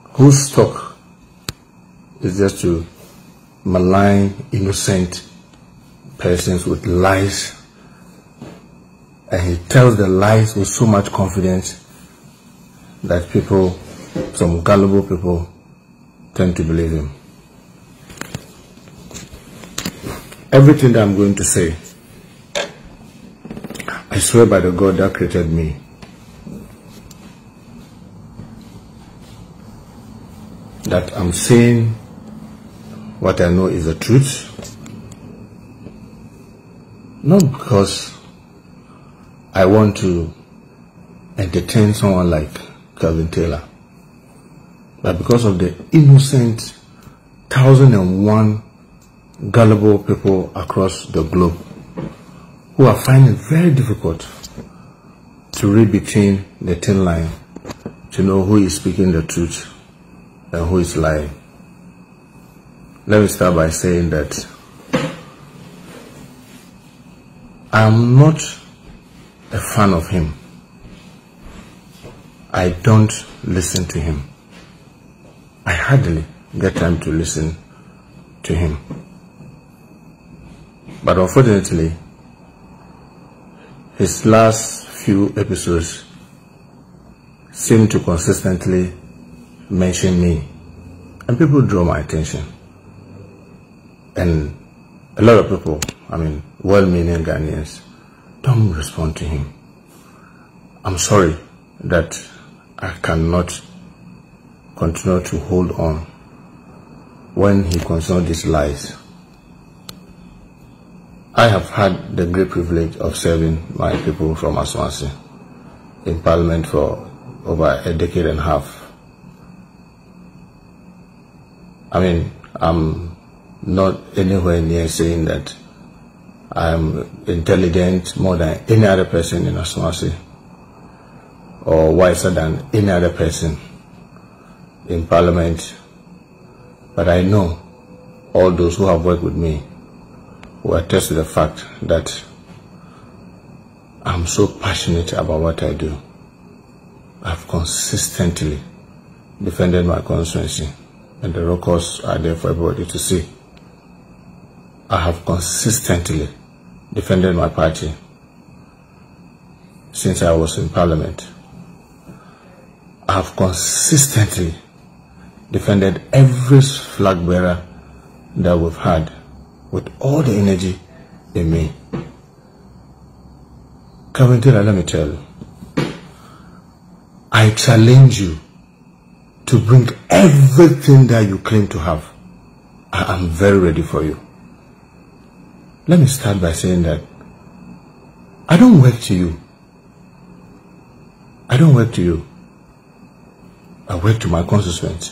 whose stock is just to malign innocent persons with lies, and he tells the lies with so much confidence that people, some gullible people, tend to believe him. Everything that I'm going to say, I swear by the God that created me, that I'm saying what I know is the truth, not because I want to entertain someone like Kelvin Taylor, but because of the innocent 1,001 gullible people across the globe who are finding it very difficult to read between the thin line to know who is speaking the truth and who is lying. Let me start by saying that I am not a fan of him. I don't listen to him. I hardly get time to listen to him. But unfortunately, his last few episodes seem to consistently mention me, and people draw my attention. And a lot of people, well-meaning Ghanaians, don't respond to him. I'm sorry that I cannot continue to hold on when he continues these lies. I have had the great privilege of serving my people from Aswansi in Parliament for over a decade and a half. I'm not anywhere near saying that I'm intelligent more than any other person in Aswansi or wiser than any other person in Parliament, but I know all those who have worked with me will attest to the fact that I'm so passionate about what I do. I've consistently defended my constituency, and the records are there for everybody to see. I have consistently defended my party since I was in Parliament. I have consistently defended every flag bearer that we've had with all the energy in me. Kelvin Taylor, let me tell you, I challenge you to bring everything that you claim to have. I am very ready for you. Let me start by saying that I don't work to you. I don't work to you. I work to my constituents.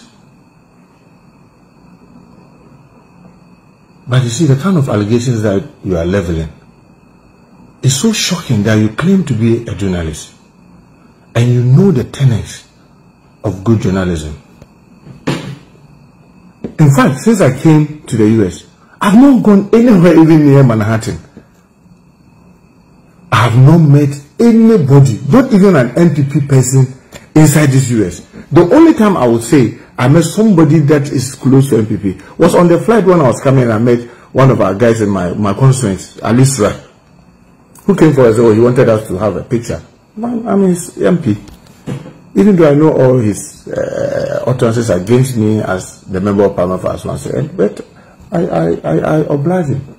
But you see, the kind of allegations that you are leveling is so shocking that you claim to be a journalist and you know the tenets of good journalism. In fact, since I came to the US, I've not gone anywhere even near Manhattan. I have not met anybody, not even an NPP person inside this US. The only time I would say I met somebody that is close to NPP was on the flight when I was coming, and I met one of our guys in my constituency, Alisra, who came for us. Oh, he wanted us to have a picture. I'm his MP. Even though I know all his utterances against me as the member of Parliament for Aswansi, but I oblige him.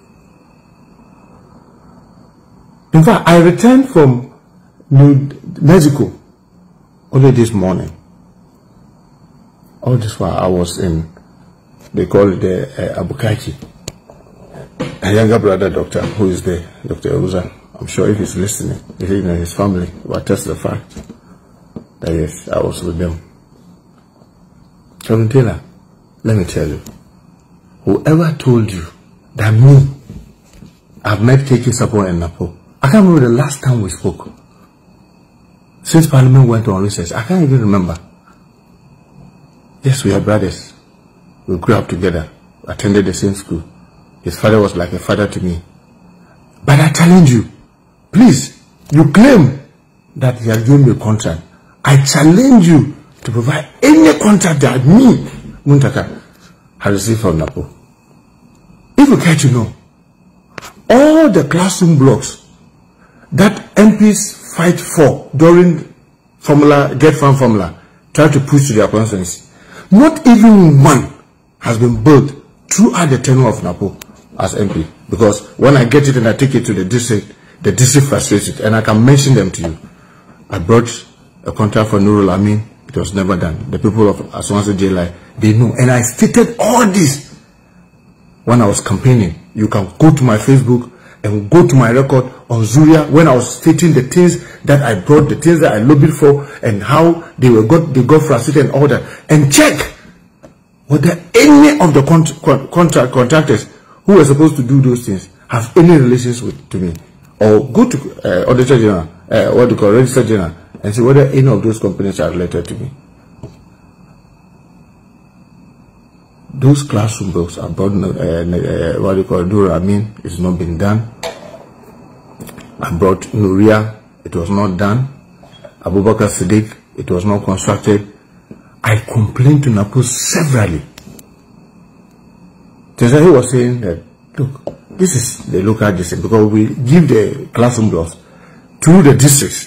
In fact, I returned from Mexico only this morning. All this while I was in, they call it the Abukachi. A younger brother doctor who is there, Dr. Uzan. I'm sure if he's listening, his family will attest the fact that yes, I was with them. Kelvin Taylor, let me tell you, whoever told you that me, I've met KK Sapon and Napo, I can't remember the last time we spoke. Since Parliament went on recess, I can't even remember. Yes, we are brothers. We grew up together, attended the same school. His father was like a father to me. But I challenge you, please, you claim that he has given me a contract. I challenge you to provide any contract that me, Muntaka, has received from NAPO. If you care to know, all the classroom blocks that MPs fight for during Get Farm formula, try to push to their constituency, not even one has been built throughout the tenure of NAPO as MP. Because when I get it and I take it to the district frustrated, and I can mention them to you. I brought a contract for Nurul Amin. It was never done. The people of Aswanse JLI, they know. And I stated all this when I was campaigning. You can go to my Facebook and go to my record on Zuria when I was stating the things that I brought, the things that I lobbied for, and how they got frustrated and all that. And check whether any of the contractors who were supposed to do those things have any relations to me. Or go to Auditor General, what do you call Register General, and see whether any of those companies are related to me. Those classroom books about what do you call Nurul Amin, it's not been done. I brought Nuria, it was not done. Abubakar Siddiq, it was not constructed. I complained to NAPO severally. He was saying that, look, this is the local district, because we give the classroom blocks to the districts.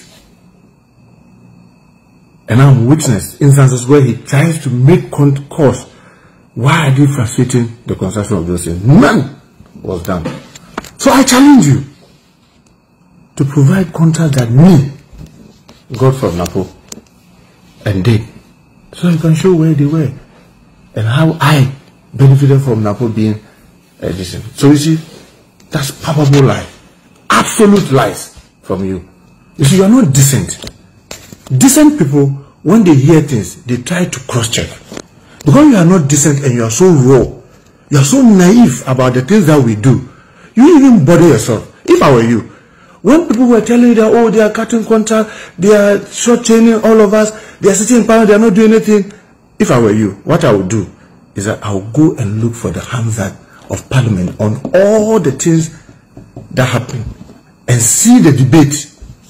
And I'm witness instances where he tries to make calls. Why are they frustrating the construction of those things? None was done. So I challenge you to provide contracts that me got from NAPO and did, so you can show where they were and how I benefited from NAPO being decent. So you see, that's palpable lie, absolute lies from you. You see, you are not decent. Decent people, when they hear things, they try to cross-check. Because you are not decent and you are so raw, you are so naive about the things that we do, you even bother yourself. If I were you, when people were telling you that, oh, they are cutting contract, they are short-chaining all of us, they are sitting in power, they are not doing anything. If I were you, what I would do is that I would go and look for the Hamzat of Parliament on all the things that happen and see the debate.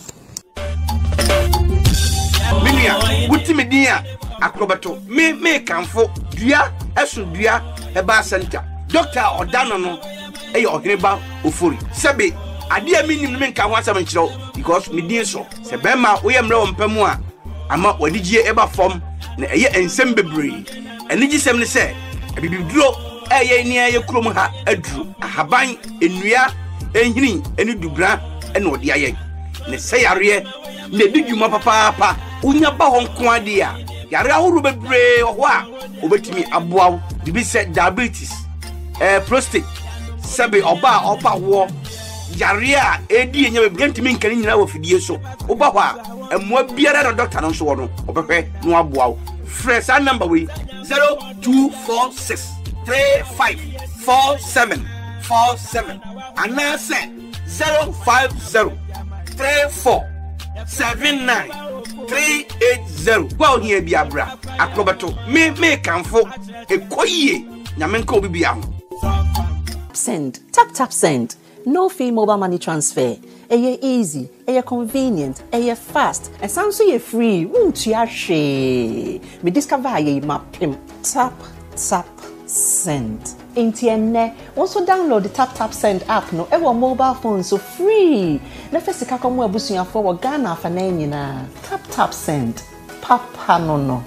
Akrobato me kanfo dua esu dua eba center Dr. Odano no eyo oheneba ofori sebe ade a minim me nka ho asam nkyerɛw because me din so se be ma wo yemre wo mpamu a ama wadigie eba fom na eye ensem bebre enigi sem ne se bibiduro eye ni eye krom ha aduru ahaban enua enhini eni dubra ene ode aye ne se yare ne didwuma papa unya ba ho nko ade a yare ahuru bebre ho a obetimi aboaw bibi se diabetes prostate sebe oba wo yare a edi enya bebre ntimi nkani nyina wo fidie so oba ho a emwa biara na doctor no so wo no obehwe no aboaw fresh number we 0246 354747 and now say 050 34 79380. Well, here be a bra. Akrobato me kanfo ekoye nyamenko obi bia. Send tap send. No fee mobile money transfer. Eye easy, eye convenient, eye fast. And sounds so free. Won't you share? Me discover ye mapim. Tap send. Intienne also download the tap send app no ever mobile phone so free. Na first ka komo abusuafo wo Ghana afa na nyina. Tap send. Papa no.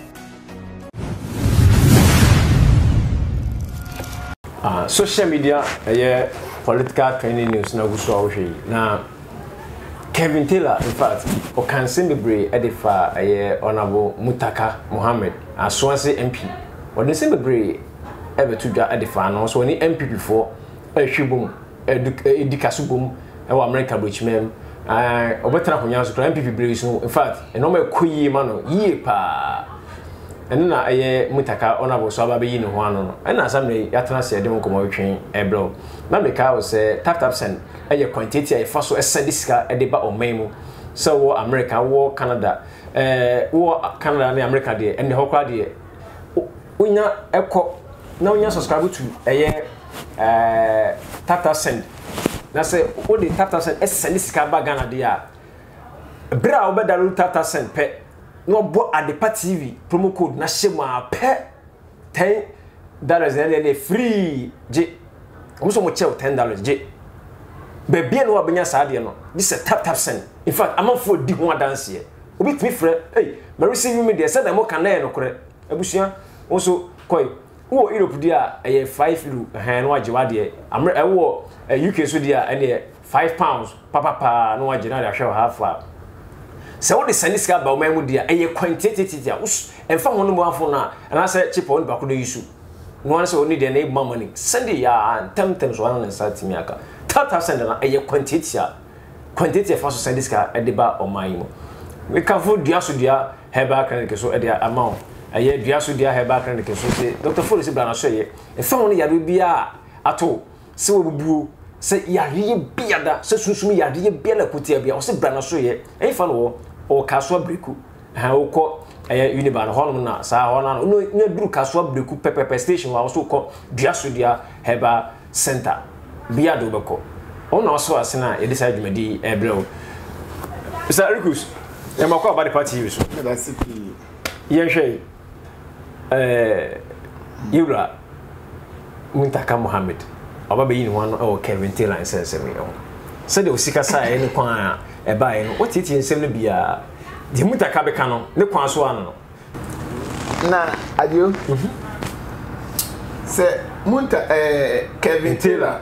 Social media political training news na guso awhwe na Kevin Taylor in fact o kan sembebre edifa honorable Mutaka Mohammed Aswanse MP o de sembebre ebetudwa edifa no so ni MP before ehwebom edikasubom wa America Bridgman obetra honya so MP bre so in fact eno ma koyi ma no yie pa enna Mutaka honorable so aba be yi ne ho ano no enna asam ne yatena se de nkomo wetwen ebro na meka wo se tap send quantity e fa so send sika e de ba omemu so wo America wo Canada Canada ne America de enne ho kwa de unya ekọ na unya subscribe to tap send na se wo de tap send send sika ba Ghana de a bra wo be dalu tap send pe no bo Adepa TV promo code na shema pe $10 and free je omo mo chew $10 je bebia no abenya saade no this is tap send in fact amafo di ho dance here obi timi frɛ hey me receive me there said am kan na no korɛ abusua also koi wo Europe dia 5 euro no age wade amre wo UK so dia ene £5 papa no age na ahwɛ half a se wo de saniska ba o mamu dia quantity us emfa ho no mo afo na na se chip on ba ko do yisu no one se oni de na e money send ya temtem so wana nsa timi aka tap send na quantity for so saniska e de ba o mamu we can for dia so dia herbal clinic so e de amount dia so dia herbal clinic so say Dr. Folisi bla na so ye emfa ho no ya do bia ato se wo bubu se yare bia da se sunsun yare bia la kutia bia o se bra na so ye emfa no o kaswa breku ha o ko uniba no hono na sa hono no duru kaswa breku pepe station wa so ko dua so dia heba center bia do beko ona so asena e decide dwumadi ebrew Mr. Rikus e makwa ba de party so da city ye hwe Yura Muntaka Mohammed aba be yin one o Kevin Taylor sense me o se de osika sa e ne kwan e ba e no what it nsem no bia de Muntaka be kan no ne kwan so ano na adio se Kevin Taylor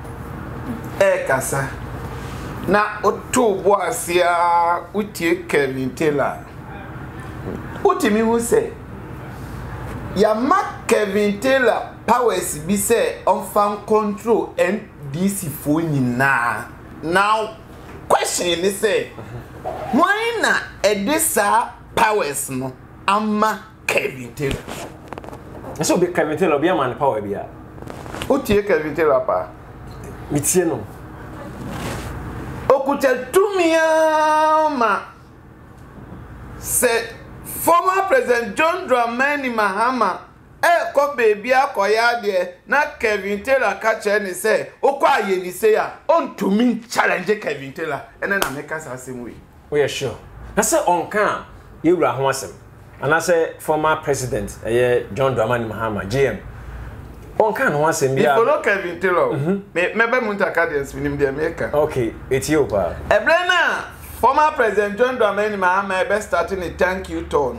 kasa na oto bo asia utie Kevin Taylor utimi hu se ya mak Kevin Taylor powers bi say on fan control NDC for nyina now question is say why na edisa powers no ama Kevin Taylor so be Kevin Taylor be man power bia otie Kevin Taylor pa mitie no okuta tumia ma say former President John Dramani Mahama ko baby akoya de na Kevin Taylor ka che ni say okwa aye ni say ya on to me challenge Kevin Taylor and then America asem we we are sure na say on kan yewura ho asem and say former president John Dramani Mahama JM on kan ho asem bia follow Kevin Taylor me be Muntaka de spinim de America okay Ethiopia ebrena former President John Dramani Mahama be starting a thank you turn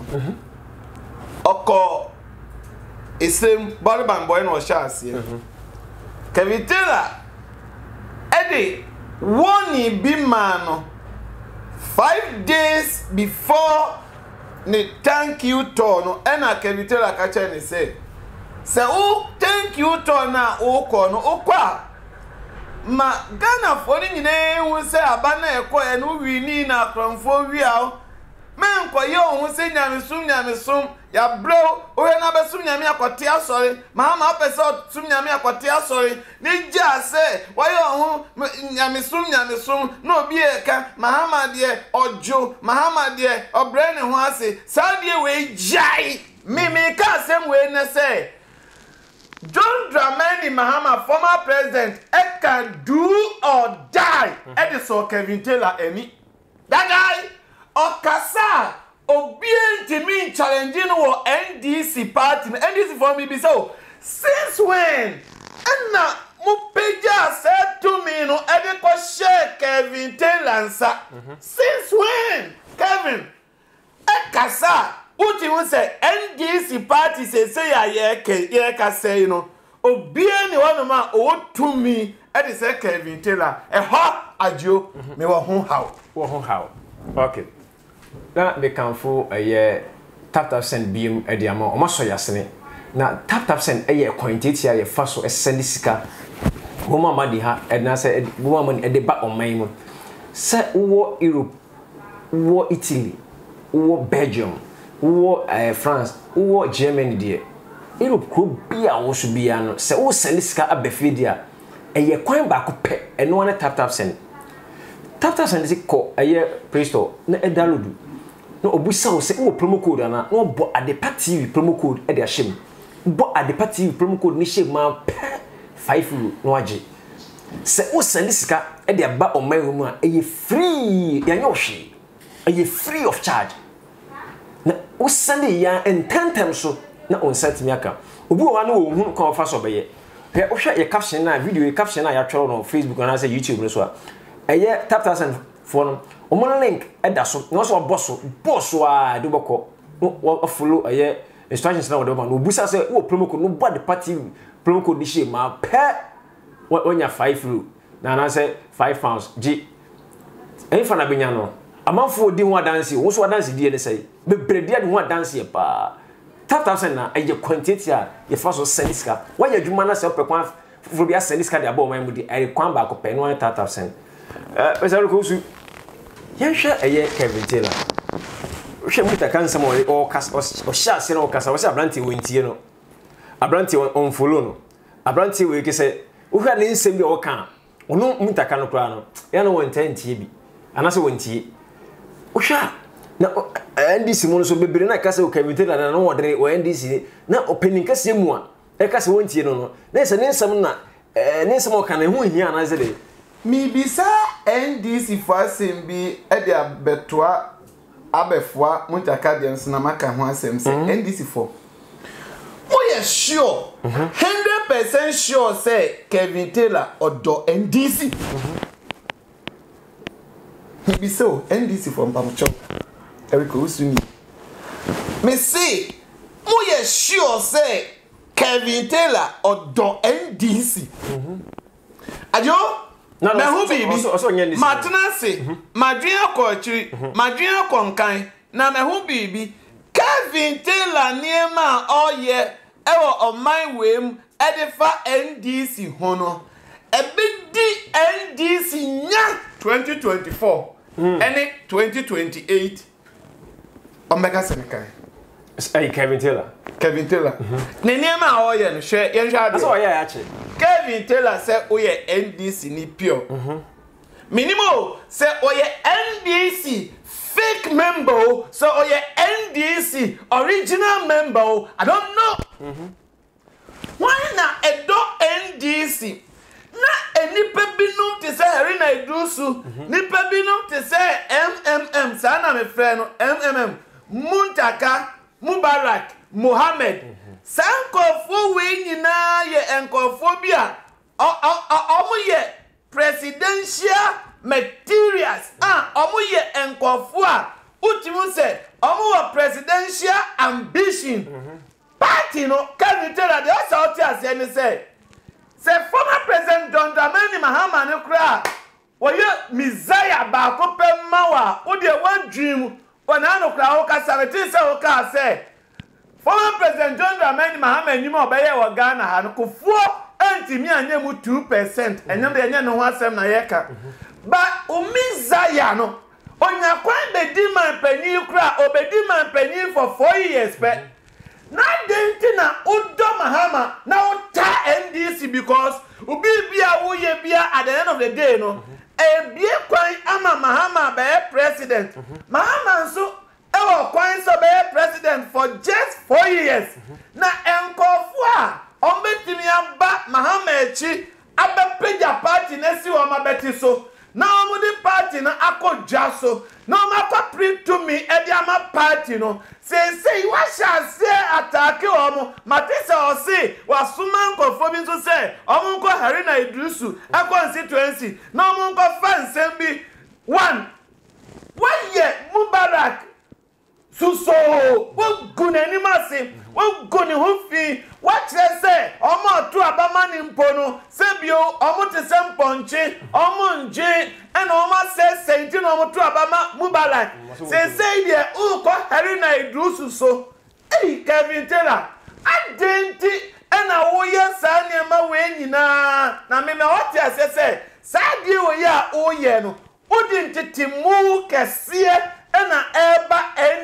oko isem Boliban boy no shase Kevin Taylor ede woni bi man 5 days before the thank you turn ena Kevin Taylor ka che ni say o thank you turn na o ko no o kwa ma Ghana for ni ne hu se abana eko enu wi ni na kronfo wi a men ko ye ohun se nyame sum ya bro o ye na be sum nyame akote asori Mahama pese sum nyame akote asori ni ja se wo ye ohun nyame sum no obi eka Mahama de ojo Mahama de obre ne ho ase sa de we jai me ka sem we na say John Dramani Mahama, former president, can do or die. Edison Kevin Taylor, any. That guy, Okasa, obedient to me challenging our NDC party. NDC for me be so. Since when? And now, Mupeja said to me, no, Edeko share Kevin Taylor. Since when? Kevin, Okasa. What you say NDC party say ya ka say no obie ni one man o to me e say Kevin Taylor e ha ajo me wo ho how okay na be kanfo tap send biem e dia ma o maso yasene na tap send quantity ya fa so send sika wo mama di ha e na say wo mama e de ba on man mo say wo Europe wo Italy wo Belgium wo France wo Germany die Europe ko bia wo so bia no se wo send sika abefe dia kwan ba ko pe eno na tap send se ko Play Store na download no obusa wo se wo promo code na no bo Adepa TV promo code e de ahyem bo Adepa TV promo code ni hyem ma 5 no age se wo send sika e de ba o man mu a free ya nyo hwe free of charge na wo send ya ententem so na on set me aka obi wo na wo hu ko fa so be ye hwe wo hwe ye caption na video ye caption na ya twero no Facebook na say YouTube no so a eye tap for no o link e da so no so boss a do boko wo follow eye instructions na wo do ma no busa say wo promo code no body party promo code di ma pe wonya 5 euro na say £5 g en fa na benya no amanfo di ho dance wo so dance di ne say be bredi ade ho dance ye pa tap na eye quantity a ye fa so send ska wa ya dwuma na say opekwan fo bia send ska de aba o man mu di e kwan ba ko pe no tap pesa ko su yan hwe eye Kevin Taylor hwe muta kan sam o kas o sha se no kasa wo se abranti wo ntie no abranti on follow no abranti wo ke se wo hwa ne nsem bi o kan ono muta kan no kra no ya no won ntie bi anase won ntie wo hwa na NDC mo no so bebere na kasa o Kevin Taylor na no wodre o NDC na opening kasa mu a e kasa won ntie no na se ne nsem na ne nsem o kan ho hia na ze de mi bisa NDC for sembi e dia betoa abefoa mutaka de nsna maka ho asem se NDC for we sure 100% sure say Kevin Taylor odo NDC mi bisa NDC for mpamcho Eric Usuni me say we sure say Kevin Taylor odo NDC ajo na hu bibi matenase madwea kochiri madwea konkan na me hu bibi Kevin Taylor niema oye ewo oman wem edifa NDC hono ebidi NDC nya 2024 ene 2028 omega senekai Kevin Taylor ne niema oye no hwe yen hwa so oye ya che Kevin Taylor say oye NDC ni pure minimo say oye NDC fake member so oye NDC original member I don't know why na edo NDC na enipa binu te say Harina Idusu nipa binu te say MMM sana me frɛ no MMM Muntaka Mubarak Mohammed sankofo we nyina ye enkofo bia omo ye presidential materials omo ye enkofo a utimu se omo wa presidential ambition party no Kevin Taylor de also oti ase ni say former president John Dramani Mahama ne kra wo ye Messiah ba ko pemma wa wo de wa dream wana no kra wo ka sabeti se wo ka say former president John Dramani Mahama enyima obeye wo Ghana ha no kofuo antimi anye mu 2% enyam de enye no ho asem na yeka ba umizaya no onya kwan be di man panyi kra obedi man panyi for 4 years pe na denti na udo Mahama na uta NDC because ubi bia wo ye bia at the end of the day no e bie kwan ama Mahama be president Mahama nso ewo kwan so be president for just 4 years na enkofu a ombetimi aba Mahama echi abepeja party na si wo mabeti so na omudi party na akodja so na makwa print to me edi ama party no say wa sha say attack omo matisa o say wa suma nkofo bi nso say omo nko Harina Idusu e constituency na omo nko fansem bi one year Mubarak suso wo gunani mase wo guni hufi wa kire say omo tu abama ni mpono sebio omo te semponche omo nje and omo say no omo tu abama Mubarak say there uko Harina Idusu so Kevin Taylor adenti ena wo ye sa niema we nyina na me what say sadie wo ye a wo ye no odi ntetimu kese ena eba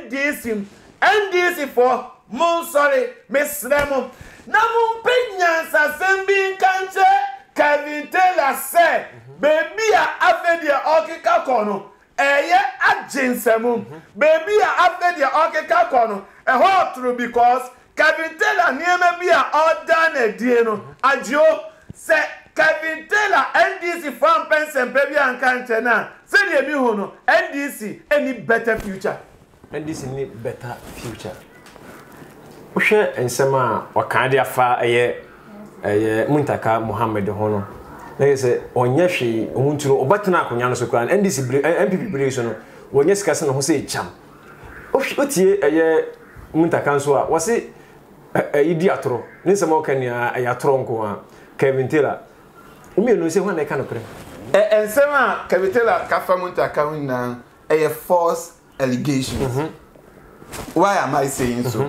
NDC for mo sorry misremo na mo penya sa sembi kanche Kevin Taylor say baby a afedi okika kono eye aginsemu baby a afedi okika kono e ho true because Kevin Taylor nieme bi a order na die no agio say Kevin Taylor NDC fan pensem baby an kanche na say dey mi hu no NDC any better future NDC need better future. Ushe ensema wakandi afa Muntaka Mohammed hono. Na say onye hwe omunturo obatena akonya no so kran NDC MPP bere so no wonye sika se no ho say cham. Otie Muntaka nso a wose idi atoro. Nsema okania atoro nko a Kevin Taylor. Umi no say hwan na ka no kre. Ensema Kevin Taylor ka fa Muntaka na false allegations. Why am I saying so?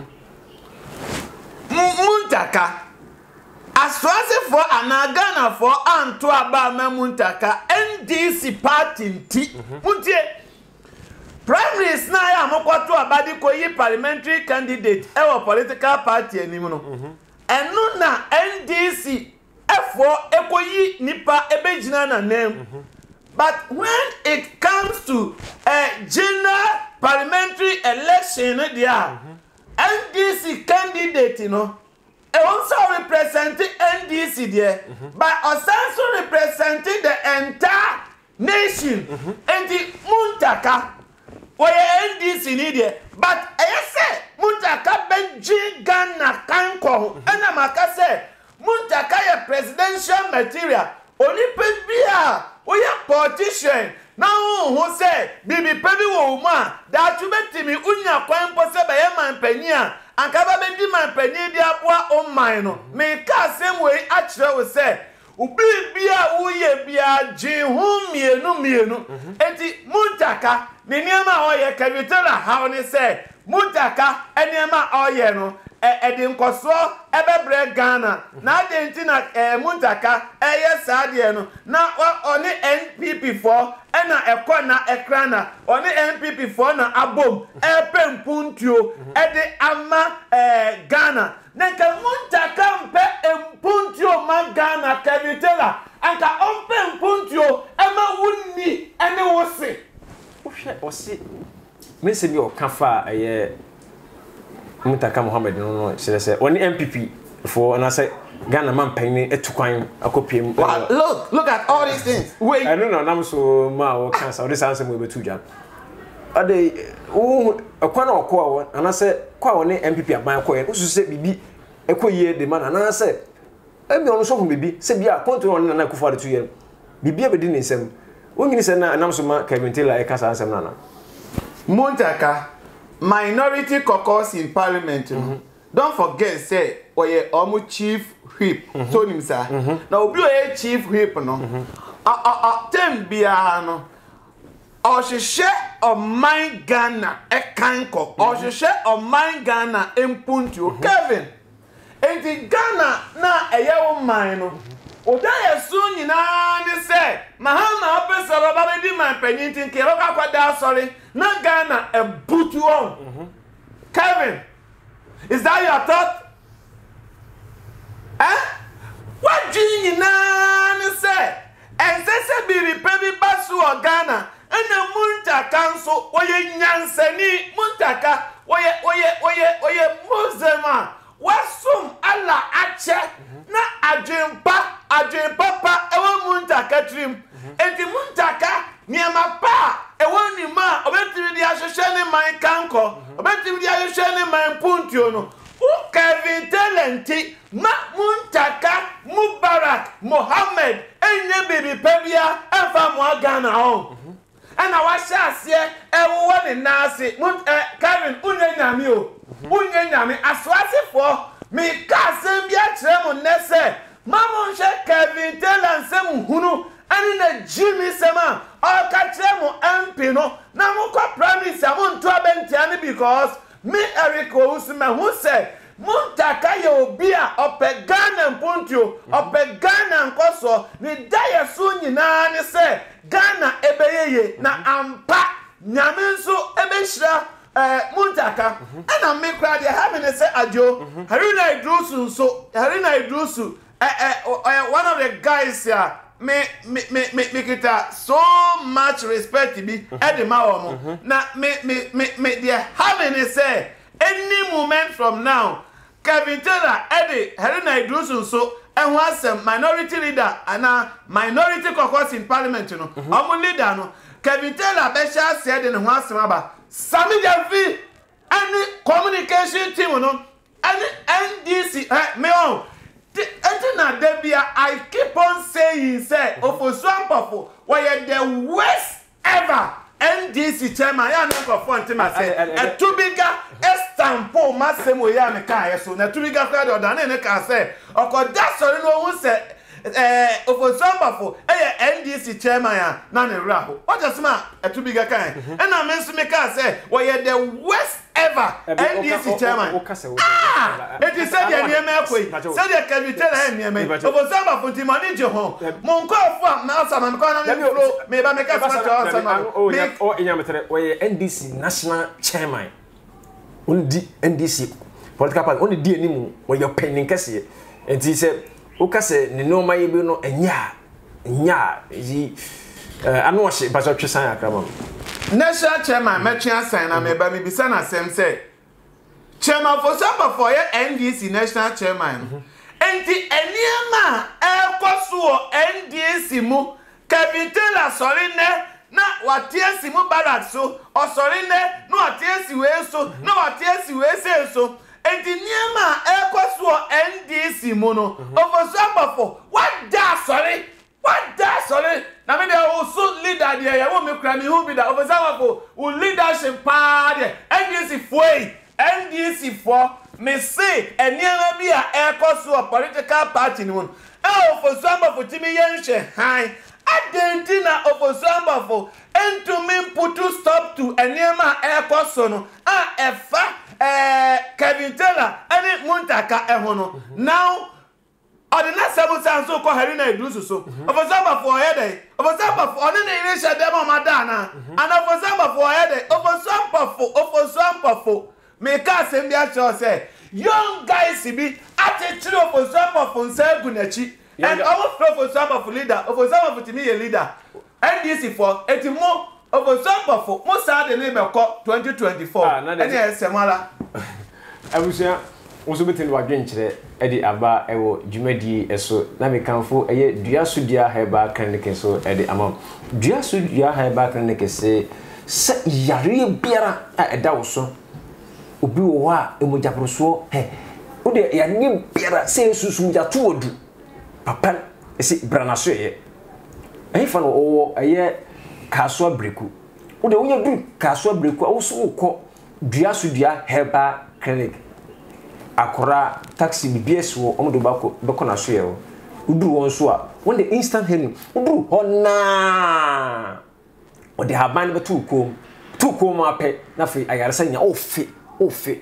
Muntaka aswase for anagana for anto aba Muntaka NDC party nti muntie primaries na ya mokwato abadi koyi parliamentary candidate ewo political party enimu no enu na NDC efo ekoyi nipa ebegina na name. But when it comes to a general parliamentary election there, NDC candidate, also representing NDC there, but also representing the entire nation. And the Muntaka, where NDC need there. But I say, Muntaka Benji Ghana Kanko, and I say, Muntaka is presidential material. Only Pebia, we are politician. Now, who say, Bibi Pebi woman, that you met me, Unya, Quan Posse by Emma Penia, and Cavabendi man Penia, the Apua on mine. Make us same way, actually, will say, Ubibia, Uye Bia, Jihum, Mienu, and the Muntaka, Niniama Oye, can you tell her how they say, Muntaka, and Yama Oyeno. Edim koso ebebre Ghana na dentina Muntaka sadie no na oni NPP for na ekọ na ekrana oni NPP for na abom pempuntio de ama Ghana na ka Muntaka mpe empuntio ma Ghana Kevitela anka pempuntio ema wunni ene wose osi mese bi o kafa Muntaka Mohammed no say only MPP for and I say Ghana man paying etukwan akopiem. Look at all these things. Wait. I don't know nam so ma o cancer this answer we betu jam. Ade o akwana okwa and I say kwa woni MPP aban kwa o so say bibi ekoyie de man and I say e bi on so hu bibi say bia control on na kufa de 2 year. Bibi e be di nsem. Ongini say na nam so ma Kevin Taylor e kasa ansem na. Muntaka minority caucus in parliament. Don't forget, say, oye omu chief whip. So nimsa. Now obi oye chief whip no. Tem bia no. Ohwehwe oman Ghana ekanko. Ohwehwe oman Ghana empuntu. Kevin. Enti Ghana na eye oman no. Oda yesu nyina ni say, Mahama opesa roba be di man panyinti nke roka kwada sorry. Na Ghana a butu on. Kevin, is that your thought? What do you say? And say be repair basu or Ghana. And the Muntaka so oye nyanseni Muntaka oye Musema. Wasum Allah ache na ajempa ewa Muntaka trim. And the Muntaka niama pa ewoni ma obetimi dia hwehwe man kanko obetimi dia hwehwe man puntio no u Kevin Talenti ma Muntaka Mubarak Mohammed enye bibi pebia efa mo Ghana on ana wa hyaase ewo ne nase Kevin unyanyame o unyanyame aswasefo mi ka sem bia kire mo nese mamo hye Kevin Talenti hunu ani na Jimmy Sema all katre mo MP no na mo kwa promise am nto abentia because me Eric Owusuma who said Muntaka ye obi a opegana mpuntio opegana nkoso ni daye so nyina ni se Ghana ebeyeye na ampa nyame nso ebehira Muntaka ana me kra de ha me ne se ajo Haruna Idrusu nso Haruna Idrusu one of the guys here me kita so much respect be edema omo na me they having say any moment from now Kevin Taylor Eddie Haruna Idrusu so and was minority leader and minority caucus in parliament no omo leader no Kevin Taylor be sha said in wasem aba Sami Javi any communication team no any NDC me on Etina Debia, I keep on saying, say, Ofoswampafo, why the worst ever NDC chairman, I never found him. I said, a too bigger estampo, Massimo Yamaka, so the too bigger crowd or than can say, or could that's all no one said. Ofoswampafo, NDC chairman, none raho. What does man a too bigger kind? And I meant to make us say, why the worst ever NDC chairman. It is said the Niamaqui, said the Cavitel and Niamey, Ofoswampafo Timani Joho, Monco from Nasa and Kona, maybe make us or in Yamater, where NDC national chairman. Only NDC political party, only DNM, where you're pending Cassie. And he said, Okase ni no mai bi no enya yi anu o she baso twisan akrama national chairman metwa sign na me ba me bisa na sem say chairman for some for NDC national chairman enti eniema ekoso NDC mu capital sorry ne na watiesi mu barracks so o sorry ne no watiesi we so no watiesi we say so enti niema ekoso NDC mu no Ofoswampafo what da sorry na me dey also leader there ya wo me kra me who be that Ofoswampafo who leadership pa there NDC for me say eniema bi a ekoso political party ni mu Ofoswampafo timi yenhwe han adentina Ofoswampafo entumi put stop to eniema ekoso no efa Kevin Taylor and Muntaka ehono now or the next 7 times so called Harina Edusu so of example for headache of example for any nation demo madana and of example for headache of example make us send their show say young guys be attitude of example for Gunachi and our for example for leader of example to me a leader NDC for 80 more of example for most of the name of 2024 and yes Samara abusia oso betin wa dwenkyere edi aba ewo dwumadi eso na me kanfo eye duasodia heba clinic so edi amam duasodia heba clinic se yare biara a eda wo so obi wo a emojaporoso wo de yare biara se susum ja to odu papa esi branaso ye fa no wo eye kaso breku wo de wo ye du kaso breku a wo so wo duasodia heba clinic akora taxi BBS wo omodo bako na so ye wo udu won so a when the instant healing udu hona o de haban be tu kom ape na fe ayaresa nya ofe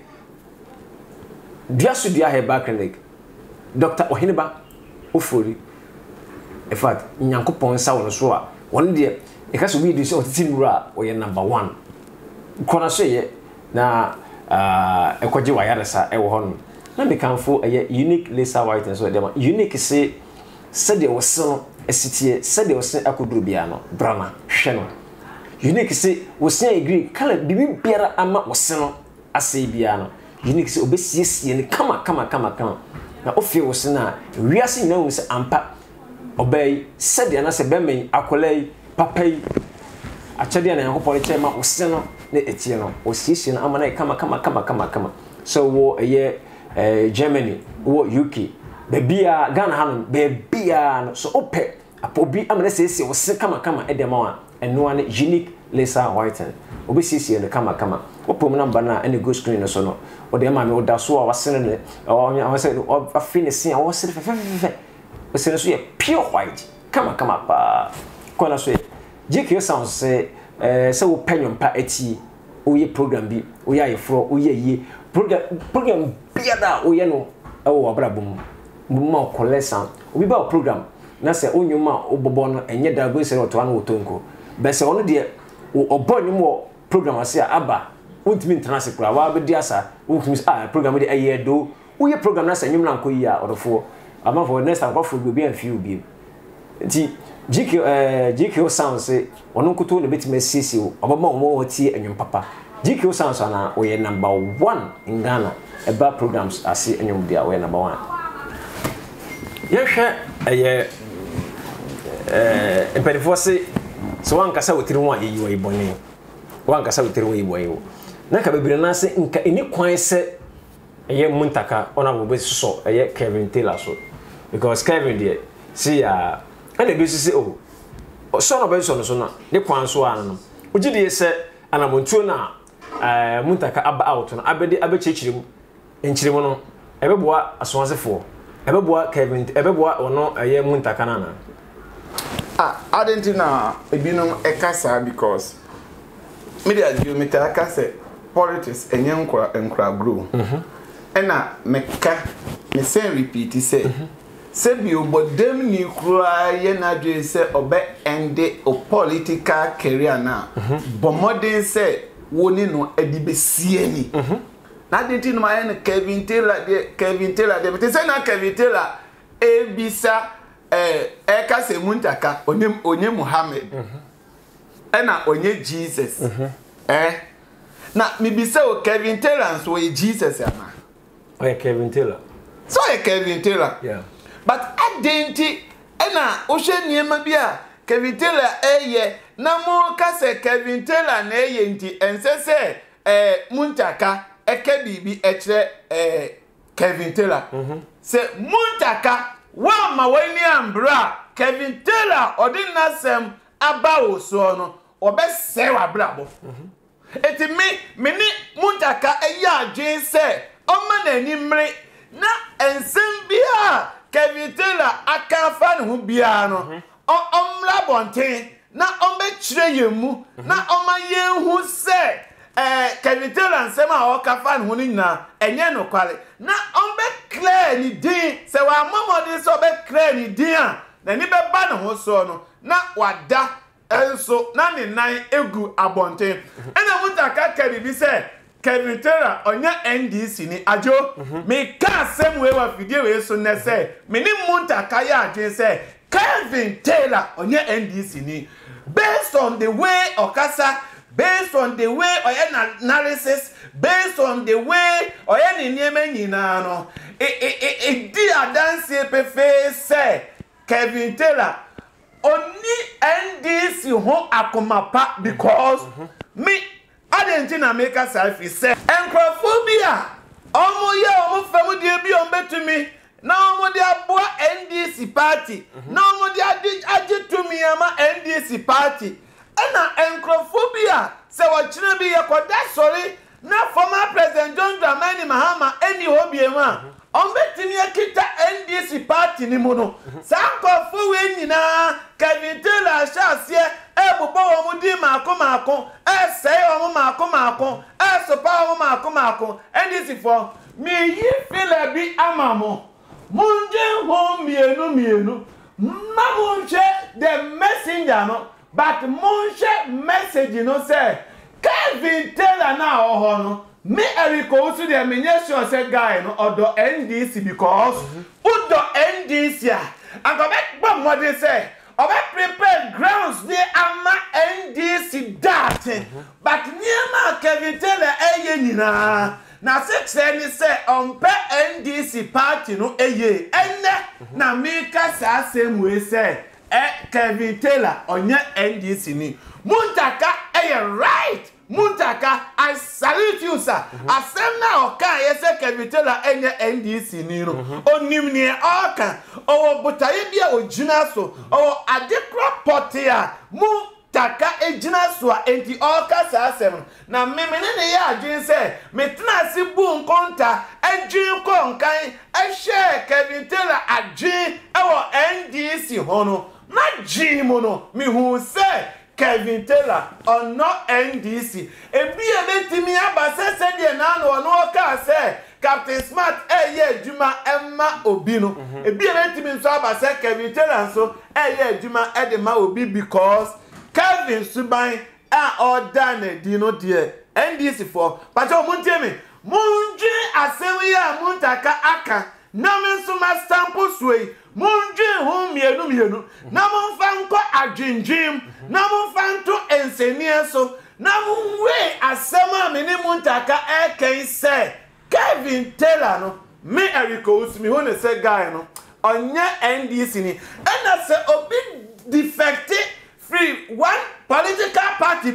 duaso dia heba clinic Dr. Ohineba Ofori in fact nyankopon sa won so a won de e ka so wi di so titinura o ye number 1 kona so ye na ekwaje wayaresa ewo hono na me kanfo unique laser white so dem unique say de wosno esitie de wosn akoduru bia no brana hwe no unique say wosn agree kala bibi biara ama wosno ase bia no unique say obesiesie ne kama na ofie wosna wiase nyina wos ampa obey de na se bemen akolai papai achade na yakopole chema wosno ne etie no osiesie na ama na kama so wo Germany wo UK bebia Ghana hanon bebia so ope apobi amana sese wo se kama edema wa eno ane unique laser whiten obesisi no kama opom number na ene go screen no so no o de ma me oda so a wasene ne o say afine sin a wo se fe o se no so ye pure white kama pa kona so GQ sound say se wo penyom pa ati o ye program bi o ye ayefro o ye program biada o ye no ewo abrabum mo collection obi ba program na se onwuma obobo no enye da go se oto anu otonko be se ono de obo nyum program ase aba untimi international kura wa be dia sa untimi program de aye do o ye program na se nyum na nko yi a odofo ama for next time for go be amfi obi nti GQ sound say ono nkoto le betima sisi obama omo oti enwum papa GQ sounds na we are number 1 in Ghana about programs as enyum dia we number 1 yehwe empedifo se so wan kasa wotiri ho ayi we boni wankasa wetere wo yibo yiwo na ka bebire na se nka eni kwan se eye Muntaka ona bo be so eye Kevin Taylor so because Kevin there see ya and the say oh so no be so na ne kwan so an no ogide se anamontuo na Muntaka aba out no abede abechechirem enchirem no ebeboa asonsefo ebeboa Kevin ebeboa ono eye Muntaka na I didn't know ebinom ekasa because media geometry say politics enkra grow ena meka me say repeat say say bi obodem ni kura ye na dwe say obe ende o political career na bomodin say woni no edibesie ni na didn't know my Kevin Taylor de but say na Kevin Taylor ebisa eka se Muntaka onye Muhammad ena onye Jesus na mibisa o Kevin Taylor so Jesus ama Kevin Taylor so Kevin Taylor yeah but adenti ena o hwe niema bia Kevin Taylor na mo ka se Kevin Taylor na nti ense se Muntaka eke bibi ekire Kevin Taylor se Muntaka wa ma wani ambra Kevin Taylor odinasem aba wo so no obese wa brabo eti me ni Muntaka adwen se oma na animre na ensem bia Kevin Taylor akafa ne ho bia no omra bonten na ombe kire yemu na oma yenhu se Kevin Taylor nsem a okafa ne ho ni na enye no kwale na ombe clear ni din se wa momodi so be clear ni din a na ni be ba ne ho so no na wada enso na ne nan egu abonten ena Muntaka Kevin se Kevin Taylor onya NDC ni ajo me ka sem we wa fidie we so ne se me ni Muntaka ya adwen se Kevin Taylor onya NDC ni based on the way okasa based on the way analysis based on the way ni niema nyina no di adanse pefe se Kevin Taylor oni NDC ho akomapa because me Argentina make a selfie say encrophobia omo famu de bi betumi na omo de aboa NDC party na omo de agetumi ama NDC party na encrophobia se wachina bi yakoda sorry na former president John Dramani Mahama eni hobiema betumi akita NDC party ni muno sankofo we nyina Kevin Taylor shasie ebubo wo mudi mako sei wo mako sopa wo mako NDC for me yi feel bi amamo munje ho mienu mamunche the messenger no but munche message no say Kevin Taylor na oho no me Eriko so the menye sure say guy no odo NDC because udo NDC and go back what they say obe prepare grounds they ama NDC that but niema Kevin Taylor nyina na say ni say ompe NDC party no enne na me ka sa same way say Kevin Taylor onye NDC ni Muntaka right Muntaka, I salute you, sir. Asem na oka yese Kevin Taylor enye NDC ni no. Onimni oka. O botaye bia ojina so. O adekra potia. Muntaka ejina so enti oka sa asem. Na memene ne ya adwen se metna si bu nkonta adwen ko nkan ehye Kevin Taylor adwen ewo NDC hono. Na jimo no mi hu se Kevin Taylor on no NDC. Ebi ebetimi abase se de na no no ka se Captain Smart eye djuma emma obi no. Ebi ebetimi nso abase Kevin Taylor so eye djuma e de ma obi because Kevin Suban a order na di no de NDC for. But o muntemi munji asewi ya Muntaka aka na menso ma sample sway munji hu mienu na monfa nko adwendwem na monfa nto ensenie so na monwe asema me ni Muntaka eken se Kevin Taylor no me Eriko usmi ho ne se guy no onye NDC ni ena se obi defect free one political party bi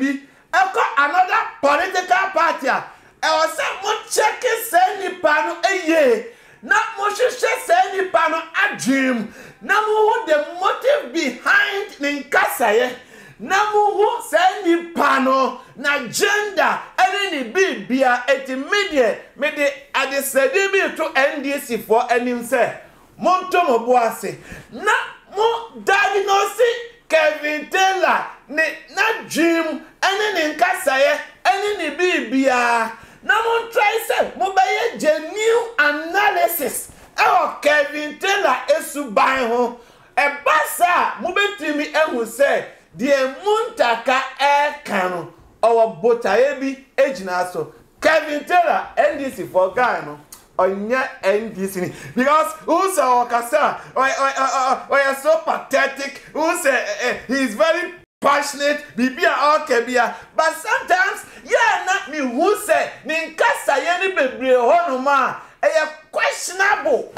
another political party was mo check say nipa no eye na mo hwehwe say nipa no adwem na mo the motive behind ne nkasaye na mo hu say nipa no na gender any ni bibia etimedie me de adesede bi to NDC for anim say monto mo bo ase na mo diagnose Kevin Taylor ne na dream any ne nkasaye any ni bibia na mo try say mo be genuine analysis Kevin Taylor esuban ho e basa mo betimi ehu say the Muntaka kan our botaye bi ejina so Kevin Taylor NDC for Ghana no onya NDC because who say Okasa or so pathetic who say he's very passionate bibia okebia but sometimes yeah not me who say ninkasa ye ni bebre ho no ma questionable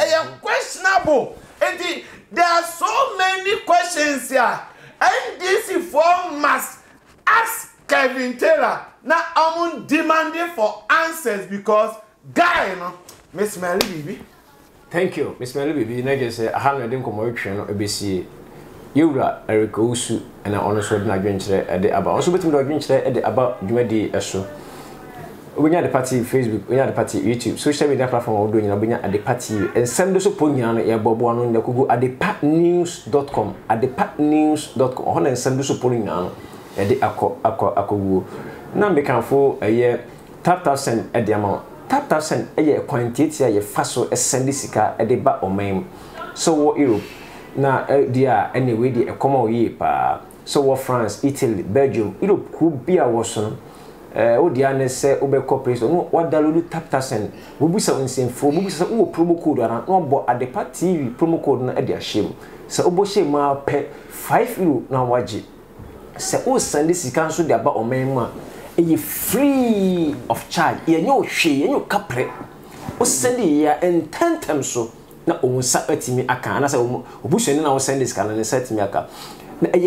and there are so many questions here and this form must ask Kevin Taylor now I'm demanding for answers because guy no Miss Mary Bibi thank you Miss Mary Bibi na just say aha no dem komo twen no ebesi Yura Eric Osu and honestly na adwenkyere e de aba also betim do adwenkyere e de aba dwumadi eso onya the party Facebook onya the party YouTube social media platform odo nyina onya the party and send so ponya no ye bobo no nyakugo adepatnews.com adepatnews.com ona send so ponya no e de akogo na mekanfo eye tap send e de amount tap send eye quantity ye faso e send sika e de ba omem so wo Europe na dia anyway the ekomo ye pa so wo France Italy Belgium Europe ku bia wo so o dia ne se obeko preso no wadalolu tap send wo busa onsenfo wo busa wo promo code ara no bo adepa TV promo code na e de ahyem se obo hye ma pe €5 na waji se o send sika so de aba omem a e free of charge ye nyo hwe ye nyo kapre o send ya ententem so na o sa atimi aka na se obuhwe ne na o send this kana ne setimi aka na eye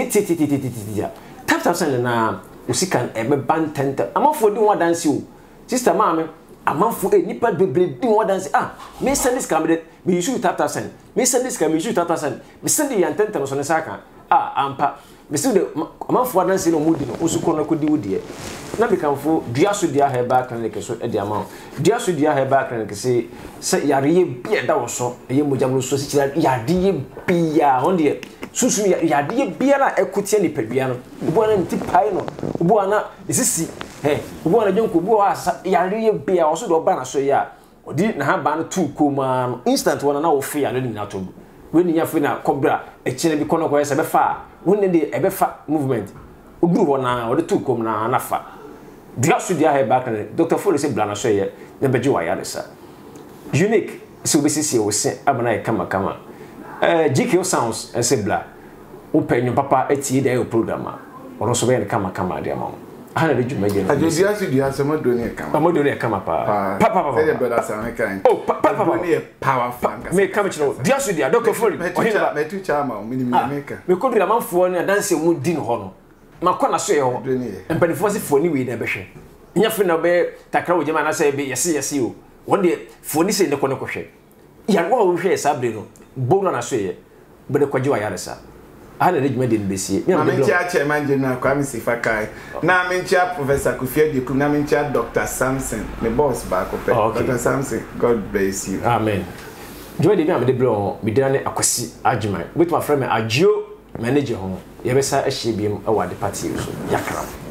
quantity tap send na usikan ebe bantenta amafo di one dance o sister maame amafo nipa bebre di one dance me send this kana me issue tap send me send this kana me issue tap send me send the antenta so ne saka ampa me send the amafo dance no mudi no usuko na kodi wodie na bekanfo duaso dia heba clinic so e dia ma duaso dia heba clinic se yare bia da wo so eye mojablo so se kira yade bia honde susu yade bia na ekotie ni padua no obo na nti pai no obo na isisi obo na jonko obo asa yare bia wo so do ba na so ya odi na ha ba no tu koma no instant wona na wo fe ya no ni na to we ni ya fe na kobra e kire bi kono ko se be fa wonne de e be fa movement oguru wona wo de tu kom na na fa Diasu dia he back and Dr. Foley say blana so ye na beji wa ya resa unique so obesisi wo se abana e kama GQ sounds and say bla open papa eti dey program ono so be kama dia ma ana de juma je na diasu dia se modo ne kama modo ne kama papa say the brother say kan papa ne power fan me kama chino diasu dia Dr. Foley me tu chama minimum maker me ko bi na manfo ne dance mu din ho no makona so ye ho empanifo se foni we na behwe nya fe na be takra wo jema na say be yesi o wonde foni se ne ko hwe ya wo hwe sabre no bo na so ye be de kwaji wa yaresa ana de juma de nbesie na me chia chairman general Kwame Sifakai na me chia professor Kufie Dekum na me chia Dr. Samson me boss ba ko pe Dr. Samson God bless you amen juma de me de blo me de na akwasi ajuma with my friend me agio manager ho ye be sa ehye biem e wa de party so yakra